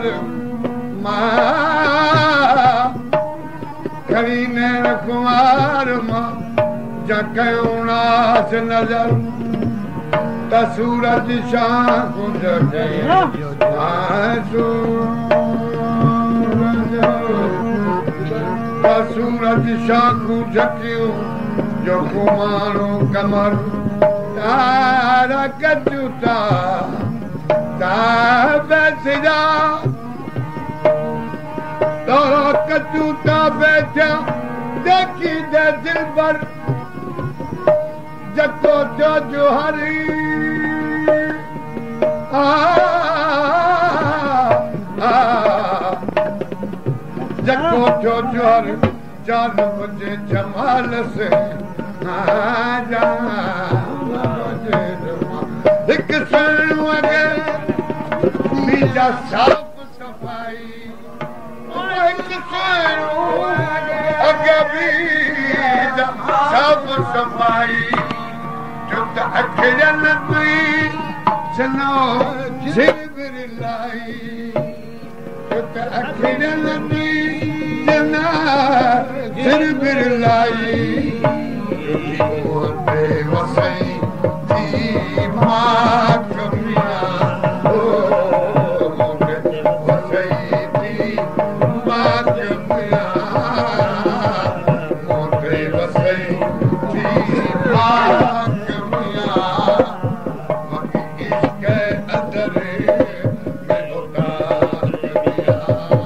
नजर मां खड़ी नैन कुमार मां जकयूं नास नजर त सूरज शाह कुंज के सूरज शाह कुंज क्यों जो कुमारो कमर तारा कचूता बैठा तारा कचूता बैठा देखी दे दिल पर जको जो जोहरी जको जो जोहर 4 बजे जमाल से एक सुन अगे मीजा साफ सफाई एक सुन अगे मीजा साफ सफाई जुत अखरन तुई चनो जिबिर लाई जुत अखरन तुई चना जिबिर लाई मोते वसई थी मां कमिया ओ मोते वसई थी मां कमिया मोते वसई थी मां कमिया मकी इश्क अंदर में होता कमिया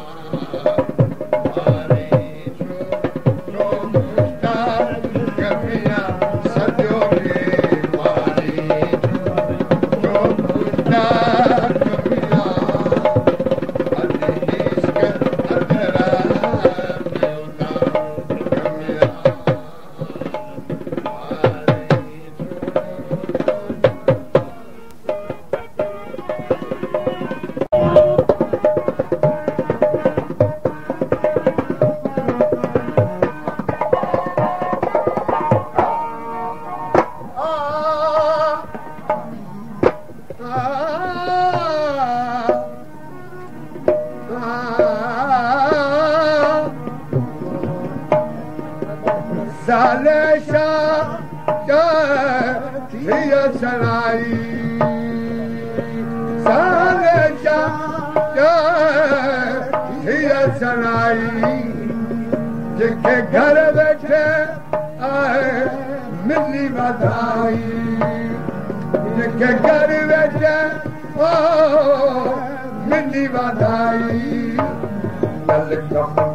Saleh Shah Hiya Sanai Saleh Shah Hiya Sanai जिनके घर बैठे आए मिली बधाई जिनके घर बैठे ओ मिली बधाई कल कम